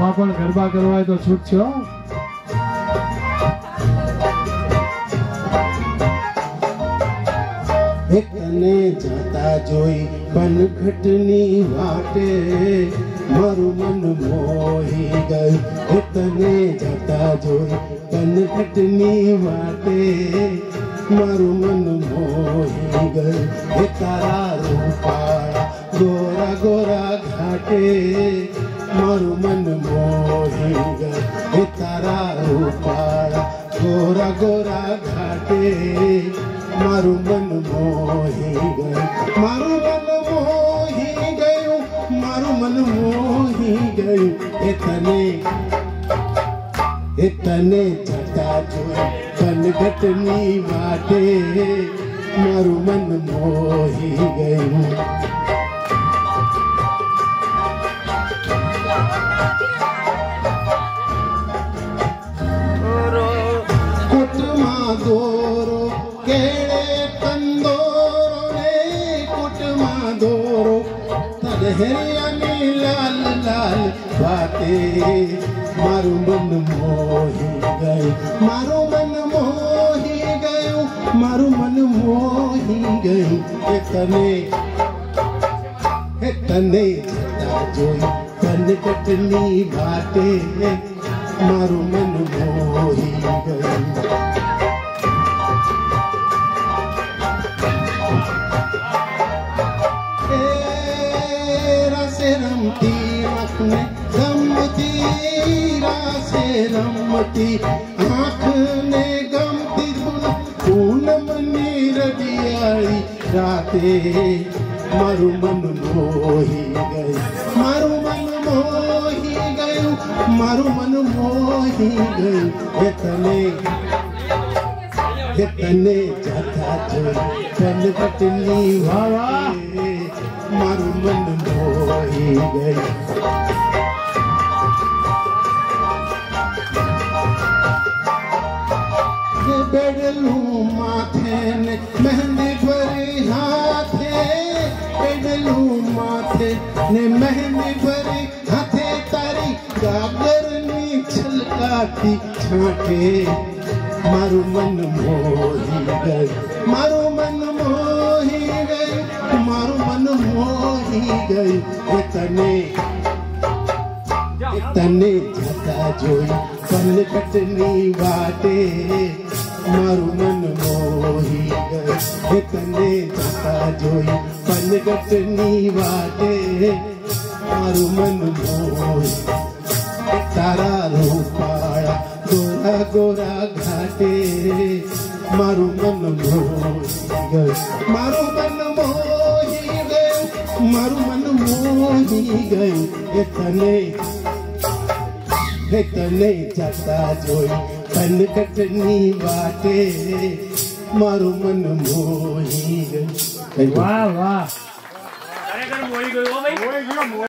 આમાં પણ ગરબા કરવા હોય તો છૂટ છે. એકને જાતા જોઈ પનઘટની વાટે મારું મન મોહી ગયું. એકને જાતા જોઈ પનઘટની વાટે મારું મન મોહી ગયું. એ તારા રૂપાળા ગોરા ગોરા ઘાટે મારું મન મોહી ગયું. એ તારા રૂપાળા ગોરા ગોરા ઘાટે મારું મન મોહી ગયું. મારું મન મોહી ગયું. મારું મન મોહી ગયું. એ તને જતા જોઈ પનઘટની વાટે મારું મન મોહી ગયું. કુટમાં દોરો કેળે કંદોરો ને કુટમાં દોરો તરહરિયાની લાલ લાલ વાતે મારું મન મોહી ગયું. મારું મન મોહી ગયું. મારું મન મોહી ગયું. એ તને જતા જોઈ પનઘટની વાટે મારું મન મોહી ગયું. रमती आँख में गमती रासे रमती आँख ने गमती पूनम नीरदियाई राते मारू मन मोही गई. मारू मन मोही गયું. मारू मन मोही गયું. तने जाता जोई पनघटनी वाटे मारू मन मोही गई. बेडलू माथे ने मेहंदी भरी हाथे बेडलू माथे ने मेहंदी भरी हाथे तारी गागरनी छलकाती छाटे मारू मन मोही गई. मारू मन मोही गई. मारू मन मोही गई. तने जाता जोई पनघटनी वाटे मारू मन मोही गई. तने जाता जोई पनघटनी वाटे मारू मन मोही. तारा रूपाळा गोरा गोरा घाटे मारू मन मोही गયું. मारू मन मोही गયું. मारू मन मोही गયું. तने जाता जोई पनघटनी वाटे मारू मन मोही गયું. વાહ વાહ. ખરેખર મોહી ગયું હો ભાઈ.